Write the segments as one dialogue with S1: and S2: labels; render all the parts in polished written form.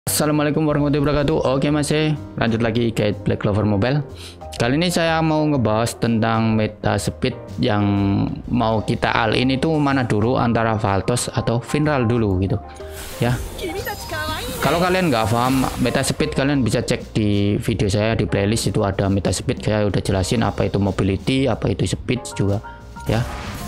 S1: Assalamualaikum warahmatullahi wabarakatuh. Oke masih lanjut lagi guide Black Clover Mobile. Kali ini saya mau ngebahas tentang meta speed yang mau kita all in itu mana dulu, antara Valtos atau Finral dulu gitu ya. Kalau kalian nggak paham meta speed, kalian bisa cek di video saya di playlist, itu ada meta speed. Saya udah jelasin apa itu mobility, apa itu speed juga ya.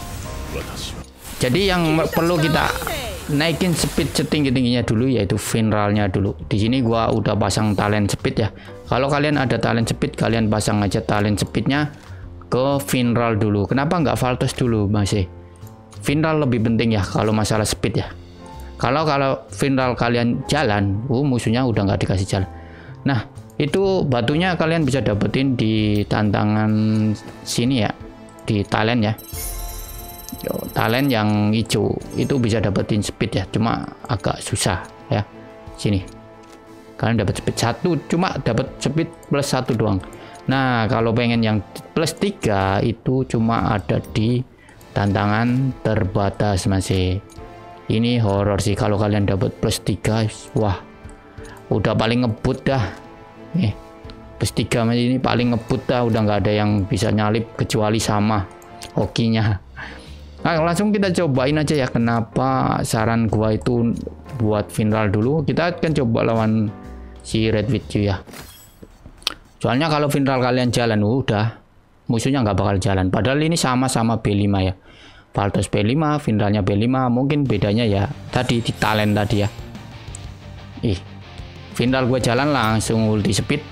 S1: Jadi yang perlu kita naikin speed setinggi-tingginya dulu yaitu Finralnya dulu. Di sini gua udah pasang talent speed ya. Kalau kalian ada talent speed, kalian pasang aja talent speednya ke Finral dulu. Kenapa nggak Valtos dulu masih? Finral lebih penting ya kalau masalah speed ya. Kalau Finral kalian jalan, musuhnya udah nggak dikasih jalan. Nah itu batunya kalian bisa dapetin di tantangan sini ya, di talent ya. Talent yang hijau itu bisa dapetin speed ya, cuma agak susah ya. Sini kalian dapat speed 1, cuma dapat speed plus 1 doang. Nah kalau pengen yang plus 3 itu cuma ada di tantangan terbatas masih. Ini horor sih kalau kalian dapat plus 3, wah udah paling ngebut dah nih. Plus 3 masih ini paling ngebut dah, udah nggak ada yang bisa nyalip kecuali sama hokinya. Nah, langsung kita cobain aja ya. Kenapa saran gua itu buat Finral dulu. Kita akan coba lawan si Red Witch ya. Soalnya kalau Finral kalian jalan udah musuhnya nggak bakal jalan. Padahal ini sama-sama B5 ya. Valtos B5, Finralnya B5. Mungkin bedanya ya tadi di talent tadi ya. Finral gua jalan langsung ulti speed.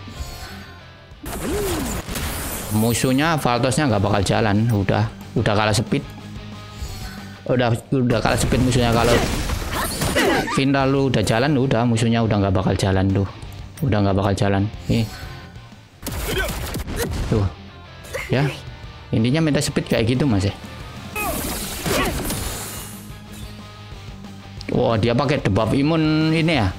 S1: Musuhnya Valtosnya nggak bakal jalan. Udah kalah speed. Udah kalah speed musuhnya. Kalau Finral lu udah jalan, udah musuhnya udah nggak bakal jalan tuh, udah nggak bakal jalan nih tuh ya. Intinya meta speed kayak gitu mas ya. Wah dia pakai debuff imun ini ya,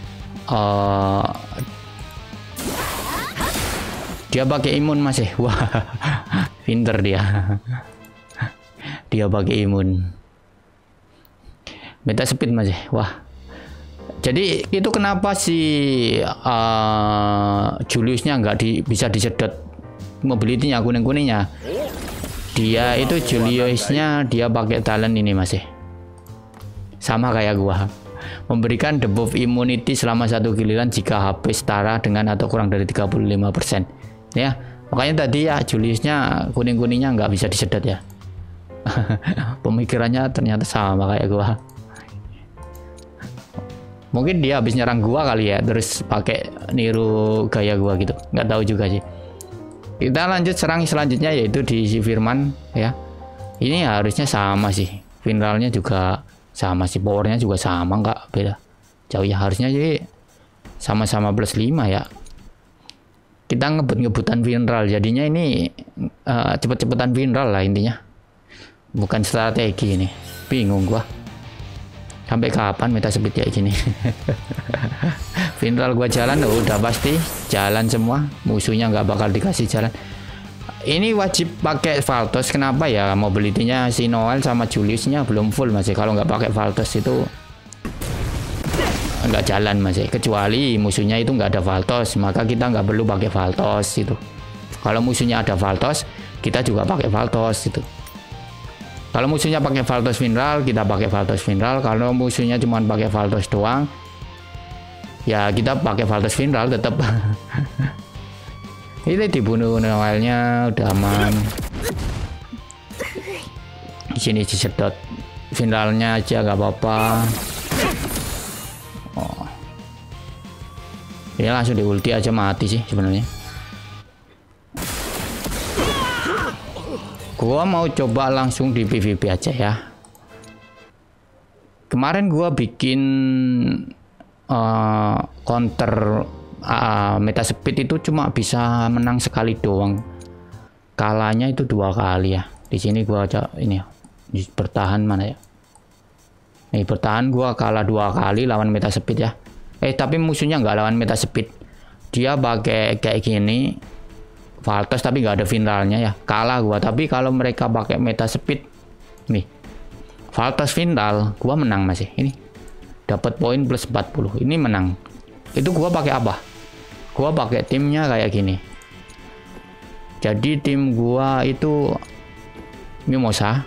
S1: dia pakai imun mas ya. Wah pinter dia. Dia pakai imun meta speed mas ya. Wah jadi itu kenapa si Juliusnya nggak bisa disedot mobility-nya, kuning-kuningnya. Dia itu Juliusnya dia pakai talent ini mas ya, sama kayak gua, memberikan debuff immunity selama 1 giliran jika HP setara dengan atau kurang dari 35% ya. Makanya tadi ya Juliusnya kuning-kuningnya nggak bisa disedot ya. Pemikirannya ternyata sama kayak gua. Mungkin dia habis nyerang gua kali ya, terus pakai niru gaya gua gitu, nggak tahu juga sih. Kita lanjut serang selanjutnya yaitu di si Firman ya. Ini harusnya sama sih, Finralnya juga sama sih, powernya juga sama, nggak beda jauh ya. Harusnya jadi sama-sama plus 5 ya. Kita ngebut-ngebutan Finral, jadinya ini cepet-cepetan Finral lah intinya, bukan strategi. Ini bingung gua sampai kapan meta speed kayak gini. Finral gua jalan udah pasti jalan semua, musuhnya nggak bakal dikasih jalan. Ini wajib pakai Valtos. Kenapa ya? Mobility-nya si Noel sama Juliusnya belum full masih. Kalau nggak pakai Valtos itu nggak jalan masih, kecuali musuhnya itu nggak ada Valtos, maka kita nggak perlu pakai Valtos itu. Kalau musuhnya ada Valtos, kita juga pakai Valtos itu. Kalau musuhnya pakai Valtos Finral, kita pakai Valtos Finral. Kalau musuhnya cuma pakai Valtos doang, ya kita pakai Valtos Finral tetap. Ini dibunuh Noelnya udah aman. Di sini disedot Finralnya aja nggak apa-apa. Oh, ya langsung di ulti aja mati sih sebenarnya. Gua mau coba langsung di PvP aja ya. Kemarin gua bikin counter meta speed itu cuma bisa menang sekali doang, kalahnya itu 2 kali ya. Di sini gua aja ini ya, bertahan mana ya. Nih bertahan gua kalah 2 kali lawan meta speed ya. Tapi musuhnya nggak lawan meta speed, dia pakai kayak gini Valtos tapi nggak ada Finralnya ya, kalah gua. Tapi kalau mereka pakai meta speed nih, Valtos Finral, gua menang masih. Ini dapat poin plus 40, ini menang. itu gua pakai apa? Gua pakai timnya kayak gini. Jadi tim gua itu Mimosa,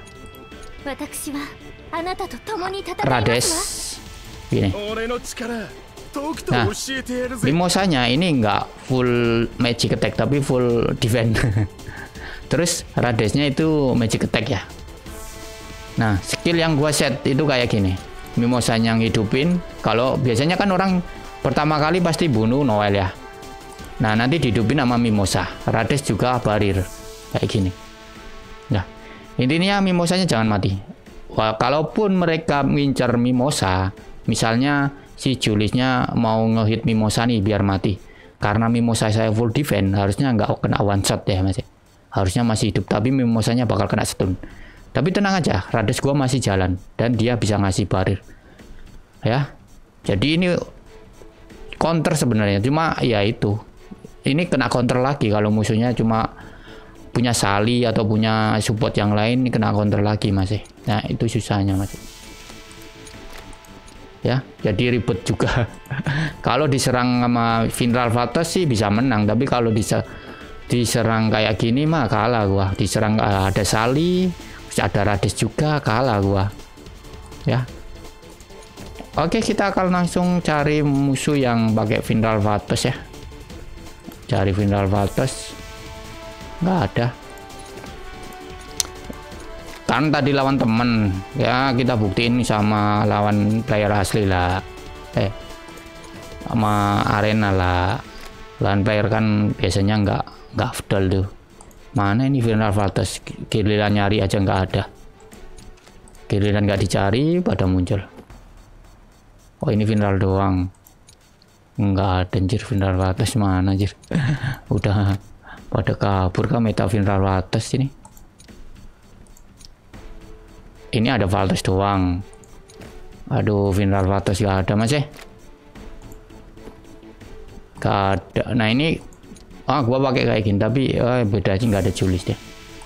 S1: Rades, gini. Nah, Mimosanya ini nggak full magic attack tapi full defense. Terus Radesnya itu magic attack ya. Nah, skill yang gua set itu kayak gini. Mimosanya ngidupin. Kalau biasanya kan orang pertama kali pasti bunuh Noel ya. Nah, nanti dihidupin sama Mimosa. Rades juga barir kayak gini. Nah, intinya Mimosanya jangan mati. Wah, kalaupun mereka ngincar Mimosa, misalnya si Julisnya mau ngehit Mimosa nih biar mati. Karena Mimosa saya full defense, harusnya nggak kena one shot ya masih. Harusnya masih hidup, tapi Mimosanya bakal kena stun. Tapi tenang aja, Rades gua masih jalan dan dia bisa ngasih barir. Ya. Jadi ini counter sebenarnya, cuma ya itu. Ini kena counter lagi kalau musuhnya cuma punya Sally atau punya support yang lain, ini kena counter lagi masih. Nah, itu susahnya masih. Ya, jadi ribet juga. Kalau diserang sama Finral Vatos sih bisa menang, tapi kalau diserang kayak gini mah kalah gua. Diserang ada Sally, ada Rades juga, kalah gua. Ya. Oke, kita akan langsung cari musuh yang pakai Finral Vatos ya. Cari Finral Vatos. Nggak ada. Kan tadi lawan temen ya, kita buktiin sama lawan player asli lah, sama arena lah. Lawan player kan biasanya nggak afdal tuh. Mana ini Finral Vatos, giliran nyari aja nggak ada, giliran nggak dicari pada muncul. Oh, ini Finral doang, nggak ada anjir. Finral Vatos mana anjir. Udah pada kabur kan meta Finral Vatos ini. Ini ada Vatos doang. Aduh, Finral Vatos gak ada masih. Gak ada. Nah ini, gua pakai kayak gini tapi beda aja, nggak ada Julis deh.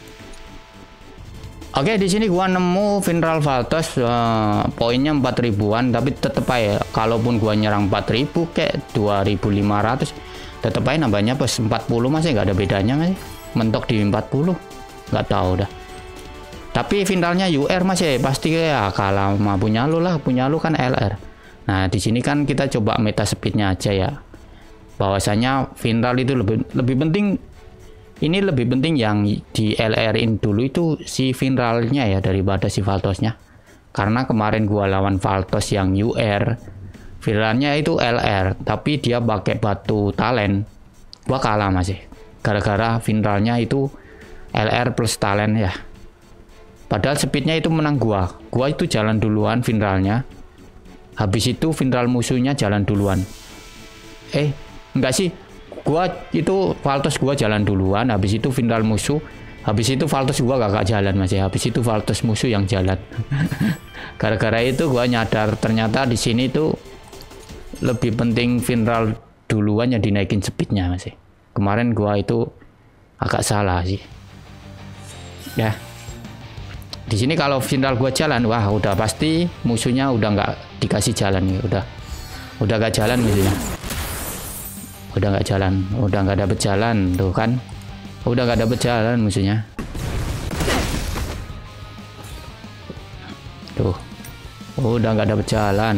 S1: Oke, di sini gua nemu Finral Vatos, poinnya 4000-an, tapi tetep aja kalaupun gua nyerang 4000 kayak 2500, tetep aja nambahnya pas 40 masih nggak ada bedanya masih. Mentok di 40, nggak tahu dah. Tapi finalnya UR masih pasti ya kalah sama punya lu lah, punya lu kan LR. Nah, di sini kan kita coba meta speednya aja ya. Bahwasanya final itu lebih penting. Ini lebih penting yang di LR-in dulu itu si finalnya ya daripada si Valtosnya. Karena kemarin gua lawan Valtos yang UR, finalnya itu LR, tapi dia pakai batu talent. Gua kalah masih. Gara-gara finalnya itu LR plus talent ya. Padahal speednya itu menang gua. Gua itu jalan duluan finalnya. Habis itu final musuhnya jalan duluan. Enggak sih. Gua itu Valtos gua jalan duluan, habis itu final musuh. Habis itu Valtos gua gak jalan masih. Habis itu Valtos musuh yang jalan. Gara-gara itu gua nyadar ternyata di sini tuh lebih penting final duluan yang dinaikin speednya masih. Kemarin gua itu agak salah sih. Ya. Di sini kalau final gua jalan, wah udah pasti musuhnya udah nggak dikasih jalan nih, udah nggak jalan musuhnya, udah nggak jalan, udah nggak dapet jalan tuh kan, udah nggak dapet jalan musuhnya, tuh, udah nggak dapet jalan.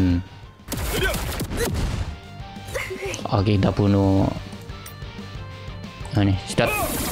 S1: Oke, kita bunuh, nah nih, start.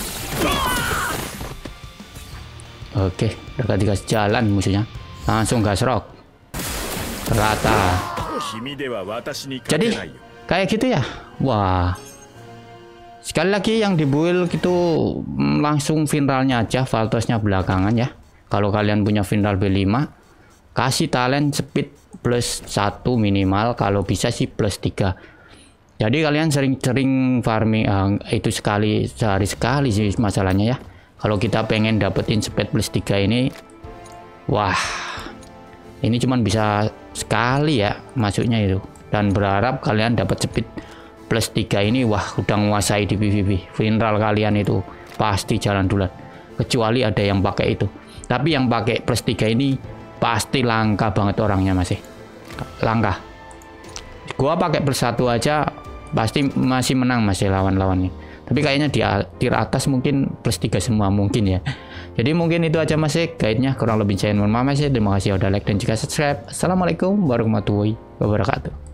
S1: Oke, udah dikasih jalan musuhnya, langsung gas rock rata. Jadi kayak gitu ya. Wah, sekali lagi yang dibuild gitu langsung finalnya aja, Valtosnya belakangan ya. Kalau kalian punya final B5, kasih talent speed plus 1 minimal, kalau bisa sih plus 3. Jadi kalian sering-sering farming, itu sehari sekali sih masalahnya ya. Kalau kita pengen dapetin speed plus 3 ini, wah, ini cuman bisa sekali ya masuknya itu. Dan berharap kalian dapat speed plus 3 ini, wah udah menguasai di PvP. Final kalian itu pasti jalan duluan. Kecuali ada yang pakai itu. Tapi yang pakai plus 3 ini pasti langka banget orangnya masih. Langka. Gua pakai plus 1 aja pasti masih menang masih lawan-lawannya. Tapi kayaknya di tier atas mungkin plus 3 semua mungkin ya. Jadi mungkin itu aja masih guide-nya, kurang lebih saya mohon maaf ya. Terima kasih udah like dan juga subscribe. Assalamualaikum warahmatullahi wabarakatuh.